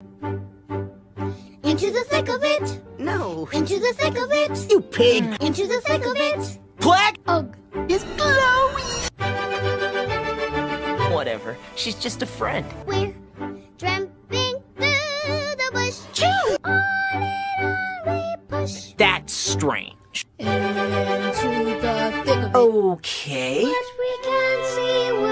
Into the thick of it. No. Into the thick of it. You pig. Into the thick of it. Black Ugh. is glowy. Whatever. She's just a friend. We're tramping through the bush. Choo! On it on we push. That's strange. Into the thick of it. Okay. But we can't see where